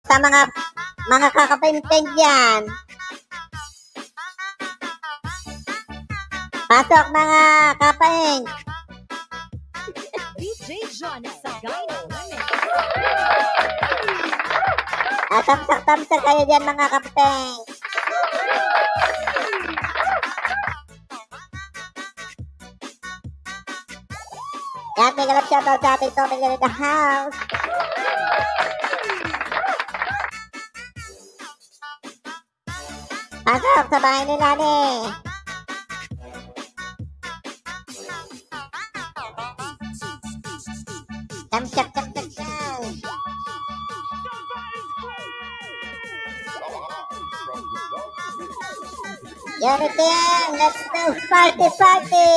sa mga kakapainteng dyan. Pasok mga kapaing. DJ Jonas sa Gyno Limit. Tamsak kayo dyan mga kapateng. Yan, may galap shoutout sa ating Tommy in the house. Pasok sa bahay nila ni. Tamsak. Unity, let's do party!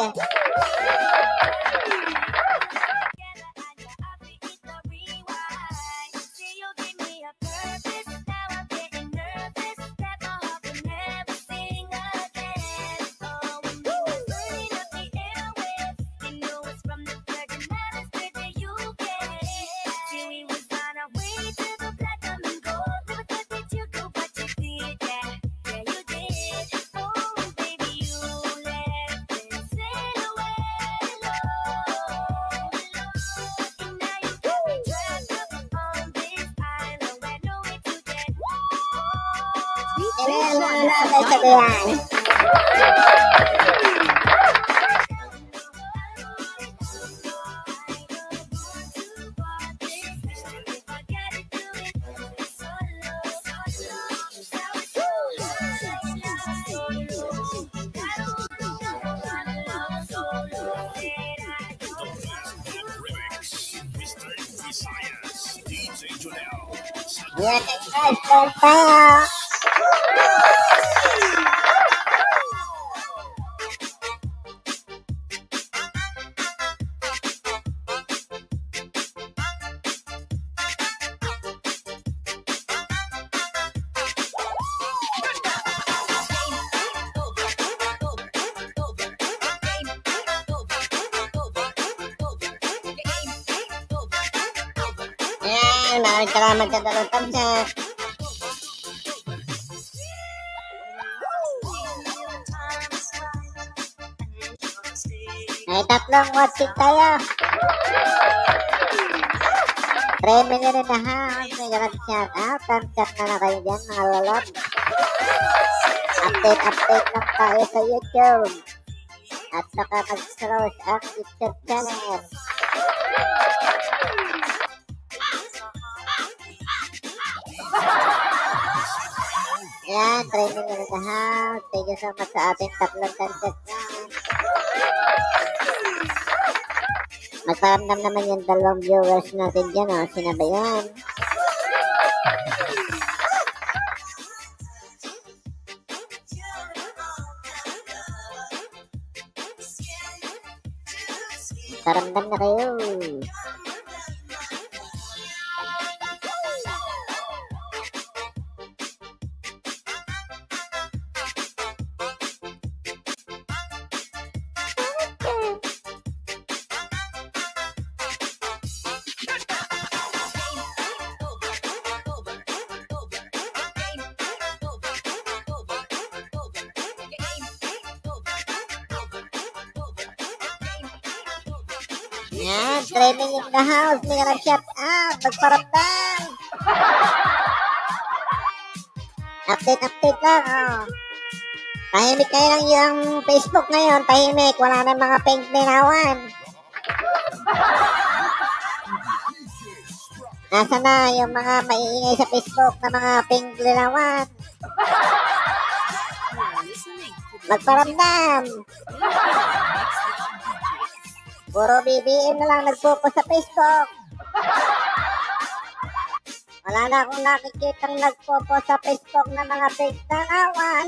Maraming salamat sa dalawang tamsak. May tatlong watching tayo. 3 million in the house. May galap shoutout. Tamsak na kayo dyan mga lolob. Update lang tayo sa YouTube. At saka mag-scroll ang YouTube channel. Yan, 3 million in the house. Thank you so much sa ating tatlong tamsak na. Magparamdam naman yung dalawang viewers natin dyan, oh. Sinabayan. Paramdam na kayo. Yan, training in the house. May galap shout out. Magparamdam. Update lang, oh. Tahimik kayo lang yung Facebook ngayon. Tahimik. Wala na mga pink ninawan. Nasa na yung mga maiingay sa Facebook na mga pink ninawan. Magparamdam. Puro BBM na lang nag-focus sa Facebook. Wala na akong nakikitang nag-focus sa Facebook na mga fake tanawan.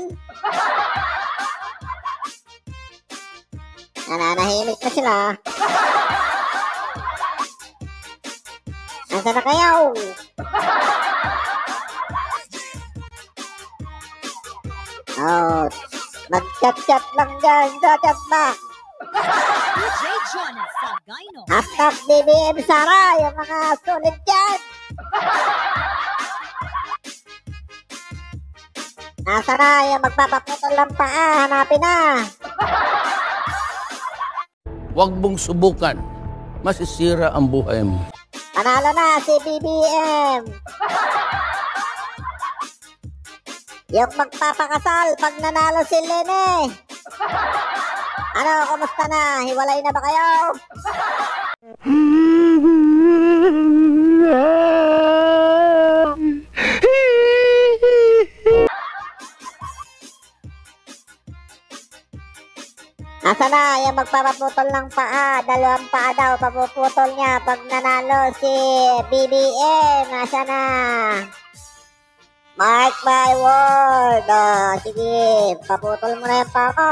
Nananahimik na sila. Nasaan na kayo? Oh, mag-chat-chat lang dyan sa chat box. DJ Jonas sa Gyno. Hashtag BBM Sara, yung mga sulit dyan. Nasa na yung magpapaputol ng paa? Hanapin na. Huwag mong subukan. Masisira ang buhay mo. Panalo na si BBM. Yung magpapakasal pag nanalo si Lene. Ano, kumusta na? Hiwalay na ba kayo? Asa na yung magpapaputol ng paa? Dalawang paa daw papuputol niya pag nanalo si BBM. Asa na? Mark my word. Oh, sige, paputol mo na yung paa ko.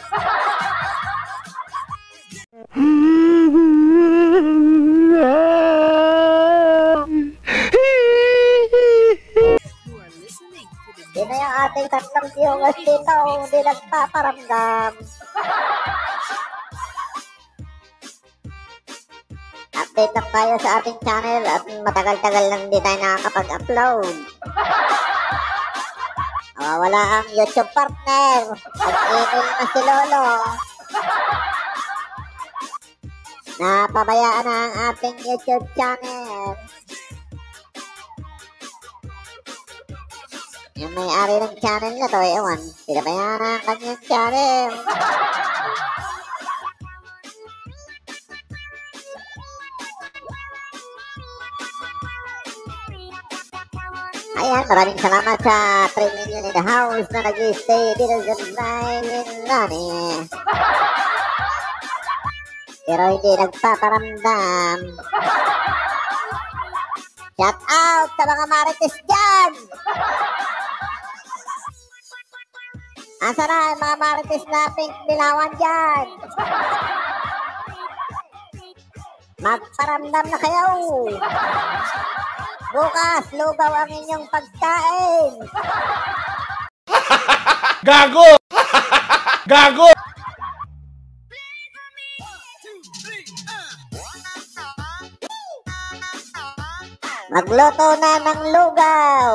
You are listening to the Sino yung ating tatlong viewers dito? Hindi nagpaparamdam. Update lang tayo sa ating channel at matagal-tagal lang hindi tayo nakakapag-upload. Wala ang YouTube partner. Nag-email na si Lolo. Napabayaan na ang ating YouTube channel. Yung may-ari ng channel na to, ewan, pinabayaan na ang kanyang channel. Ayan, maraming salamat sa 3 million in the house na nag-stay dito sa Rani. Pero hindi nagpaparamdam. Shout out sa mga marites dyan! Asa na ang mga marites na pink dilawan dyan? Magparamdam na kayo! Bukas, lugaw ang inyong pagkain! Gago! Gago! Magluto na ng lugaw!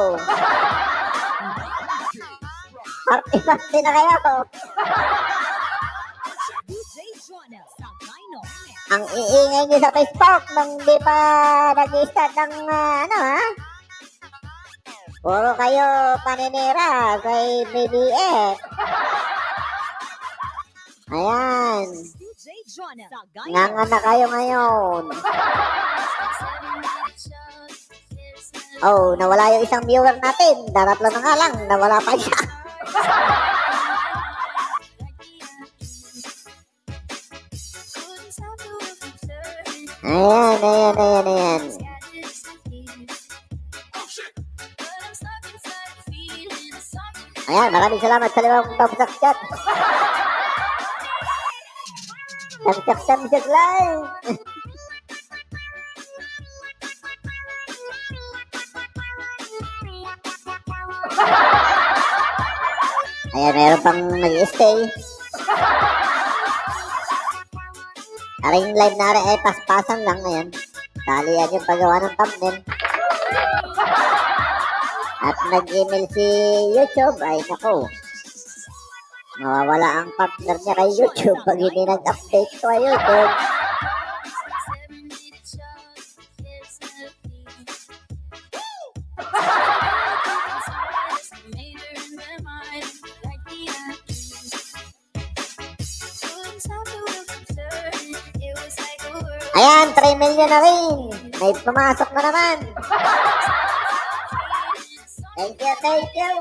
Party-party na kayo! DJ Jonah Sagayno Remix. Ang iingay niyo sa Facebook nung di pa nag-start ng ano ha? Puro kayo paninira kay BBM. Ayan. DJ Jonah Sagayno. Nganga na kayo ngayon. Oh, nawala yung isang viewer natin. Daratlo na nga lang, nawala pa siya. Ayan. Ayan, maraming salamat sa limang pagsak chat. Tamsak lang. Ayan, meron pang nag-stay. Aring live na rin ay paspasan lang ngayon. Talian yung paggawa ng thumbnail. At nag-email si YouTube, ay nako. Mawawala ang partner niya kay YouTube pag hindi nag-update ko kay YouTube. Ayan, 3 million na rin. May pumasok na naman. Thank you.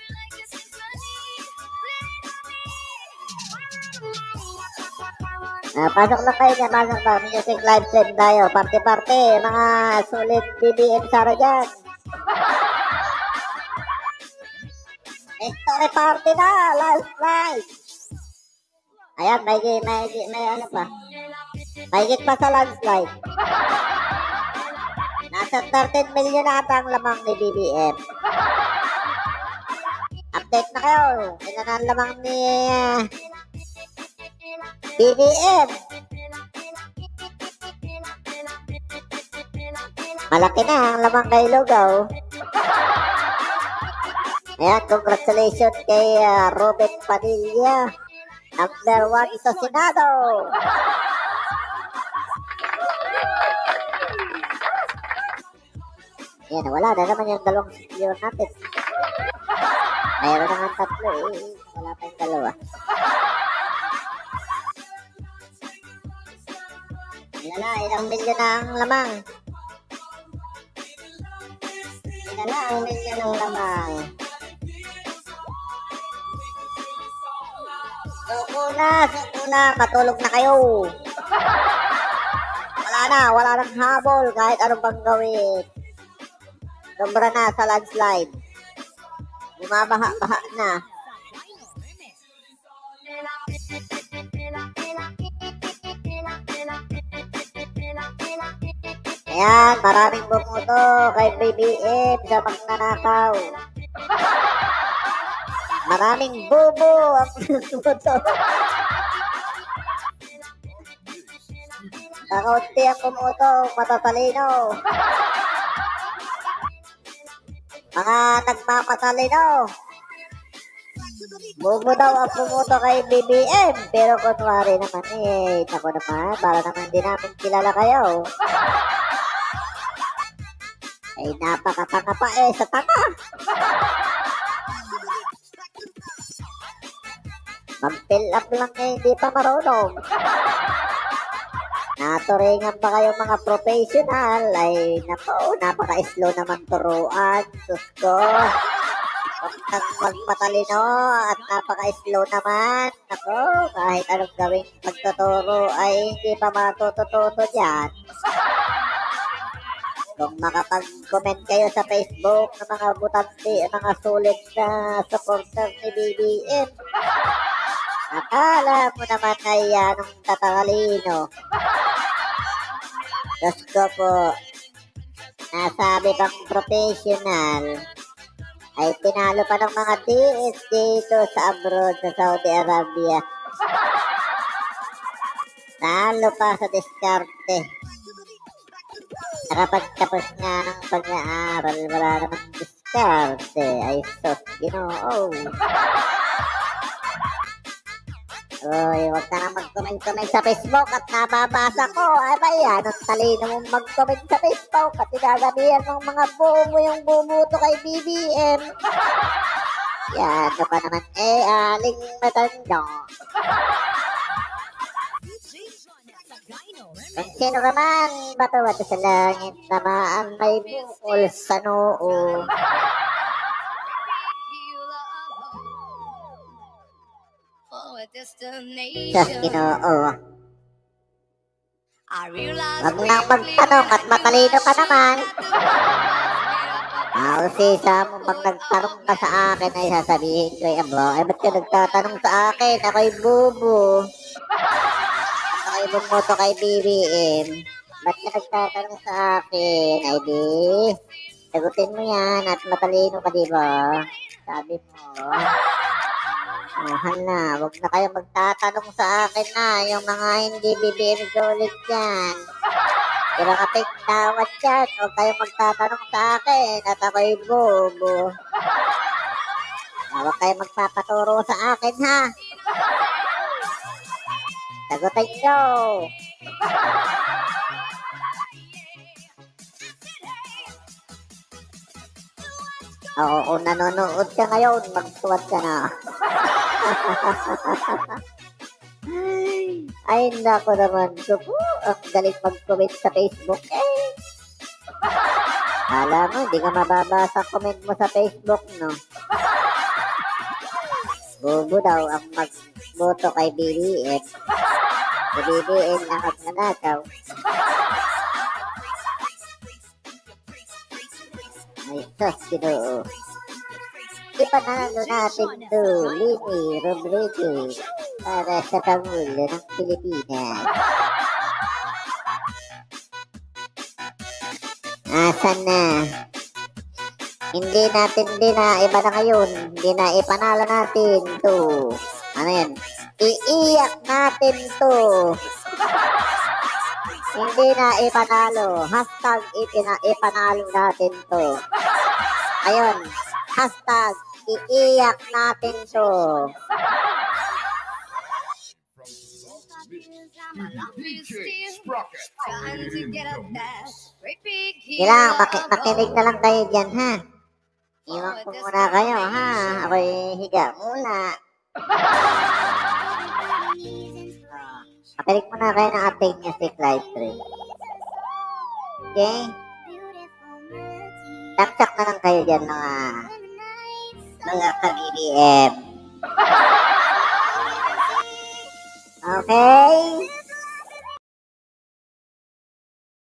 Pasok na kayo dyan, pasok na. Music live stream tayo. Party-party. Mga sulit BBM Sara dyan. Story party na. Last night. Ayan, may ano pa. Mahigit pa sa landslide. Nasa 13 million na ata ang lamang ni BBM. Update na kayo. Tingnan ang lamang ni BBM. Malaki na ang lamang kay Lugaw. Ayan, congratulations kay Robert Padilla. Number 1 sa Senado. Ayan, wala na naman yung dalawang secure natin. Mayroon na nga tatlo eh. Wala pa yung dalawa. Wala, ilang milyon na ang lamang. Wala, ang milyon ang lamang. Suko na, matulog na kayo. Wala nang habol kahit anong bang gawin. Sobra na sa landslide. Bumabaha-baha na. Ayan, maraming bumuto kay BBM sa magnanakaw. Maraming bobo ang bumuto. Nakaunti ang bumuto, matatalino. Mga nagmamatalino. Bobo daw ang bumuto kay BBM. Pero kunwari naman eh, ako naman, para naman din namin kilala kayo. Ay, napakatanga pa eh, sa tanga. Mag-fill up lang eh, hindi pa marunong. Naturingan pa kayo mga professional. Ay, nako, napaka-slow naman turuan. Sus ko. Huwag kang magmatalino at napaka-slow naman. Nako, kahit anong gawing pagtuturo ay hindi pa matututo dyan. Kung makapag-comment kayo sa Facebook ng mga butante, mga sulit na supporter ni BBM, akala mo naman ay anong tatalino. Diyos ko po, nasabi pang professional, ay pinalo pa ng mga DS dito sa abroad sa Saudi Arabia. Talo pa sa diskarte. Nakapagtapos nga ng pag-aaral, wala namang diskarte. Ay sos, Ginoo. Uy, huwag ka na mag-comment sa Facebook at nababasa ko. Ay ba yan, ang talino mong mag-comment sa Facebook at tinagabihan ng mga bobo yung bumuto kay BBM. Yan, ano pa naman eh, aling matanda. Kung sino ka man, batawa sa langit, tamaan may bukol sa noo. Diyos Ginoo. Huwag nang magtanong at matalino ka naman. Usisa mo pag nagtanong ka sa akin ay sasabihin ko, ba't ka nagtatanong sa akin? Ako'y bubo. Ako'y bumoto kay BBM. Ba't ka nagtatanong sa akin? Ay di, sagutin mo yan at matalino ka, diba? Sabi mo. Hala, huwag na kayo magtatanong sa akin na yung mga hindi BBM ulit yan. Pero kapag tawad yan, huwag kayo magtatanong sa akin at ako'y bobo. Huwag kayo magpapaturo sa akin, ha? Sagutin nyo. Oo, kung nanonood ka ngayon, magtuwad ka na. Ay, nako naman ko po. Ang galing mag-comment sa Facebook eh. Alam mo, hindi ka mababasa comment mo sa Facebook, no? Bobo daw ang magboto kay BBM. Si BBM na magnanakaw. Ay, sos, Ginoo. Ipanalo natin to, Lini Robredo, para sa Pangulo ng Pilipinas. Asan na? Hindi natin iba na ngayon. Hindi na ipanalo natin to. Ano yan? Iiyak natin to. Hindi na ipanalo. Hashtag ipanalo natin to. Ayun. Hashtag Iiyak natin to. Kailangan makinig na lang kayo dyan, ha? Iwan ko muna kayo, ha? Ako'y higa muna. Makinig muna kayo ng ating music live stream. Okay? Taktak na lang kayo dyan, mga ka-BBM. Okay?